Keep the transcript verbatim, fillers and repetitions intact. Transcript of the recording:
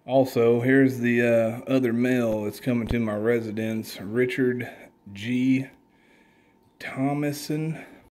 Also, here's the uh, other mail that's coming to my residence. Richard G. Thomason.